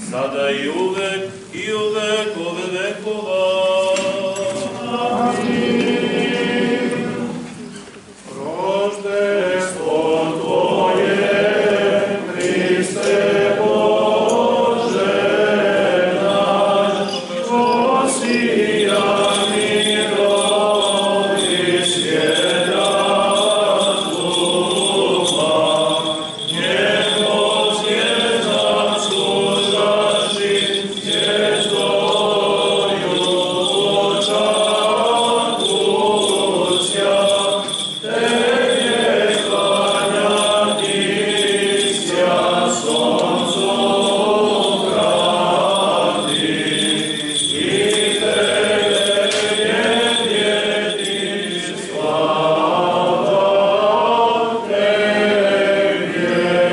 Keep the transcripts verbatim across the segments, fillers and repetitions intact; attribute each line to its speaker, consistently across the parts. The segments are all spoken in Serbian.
Speaker 1: sada i uvek i u vekove vekova.
Speaker 2: Roždestvo Tvoje, Hriste Bože naš, osija mirov i svijeta duha, njegov zvijezda služaši, zvijezdoju očakuća, tebi klanjati sja soncu krati, i tebe njedjeti slava Tebje.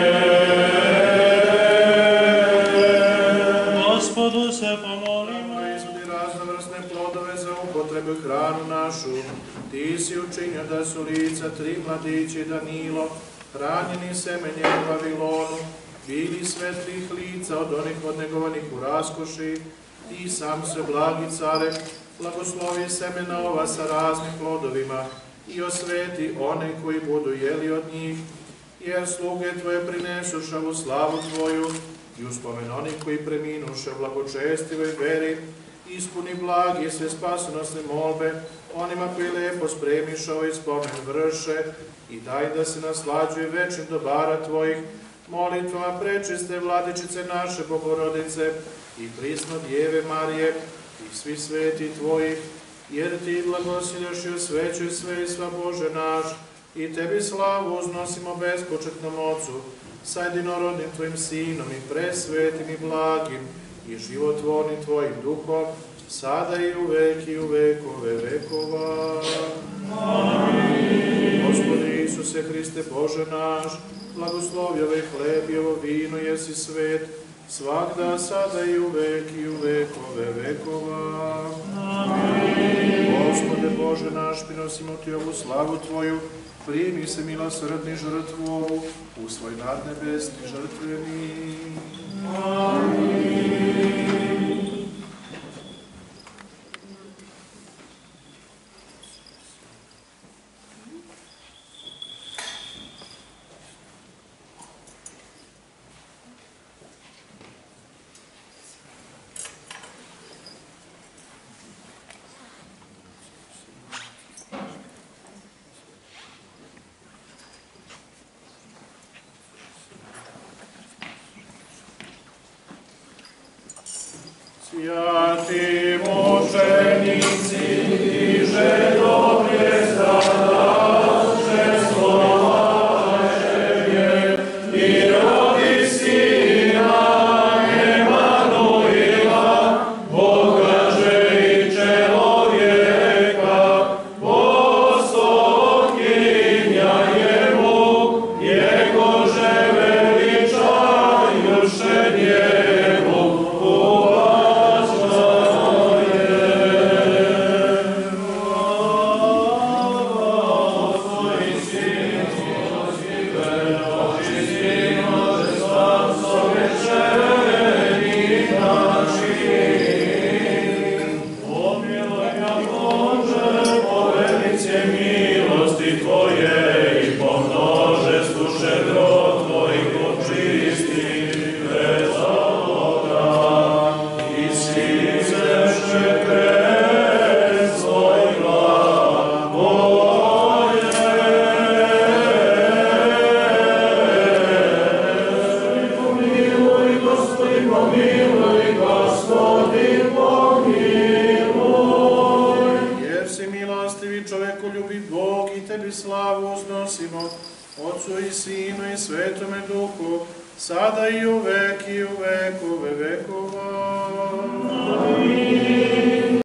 Speaker 3: Gospodu se pomolimo.
Speaker 2: Proizvodi raznovrsne plodove za upotrebu i hranu našu. Ti si učinio da su lica tri mladići Danilo, hranjeni semenjem u Vavilonu, bili svetlih lica od onih odnegovanih u raskoši. Ti sam se, blagi care, blagoslovi semena ova sa raznim plodovima i osveti one koji budu jeli od njih, jer sluge Tvoje prinesuša u slavu Tvoju i uspomen onih koji preminuše u blagočestivoj veri, ispuni blagi sve spasonosne molbe onima koji lepo spremiš ovaj spomen vrše i daj da se naslađuje večnim dobara Tvojih molitvama prečiste Vladičice naše Bogorodice i prisno Djeve Marije i svi sveti Tvojih, jer Ti blagosiljaš i osvećuj sve i sva Bože naš, i Tebi slavu uznosimo bespočetnom Otcu, sa jedinorodnim Tvojim Sinom i presvetim i blagim i životvornim Tvojim Duhom, sada i uvek i u vekove vekova. Amin. Gospodи Isuse Hriste Bože naš, blagoslovi ovaj hleb i ovo vino, jesi svet, svakda, sada i uvek i u vekove vekova. Amin. Gospode Bože naš, prinosimo Ti ovu slavu Tvoju, primi se milosrdni žrtvu ovu, u svoj nadnebesni žrtveni. Amin. Святі мучениці, і же добре страдаше слова Тебе, і роди Сина Еммануила, Бога же и человека, посланкиня Ему, Его же величаюше Небу, Otcu i Sinu i Svetome Duhu, sada i u vek i u vekove vekova. Amin.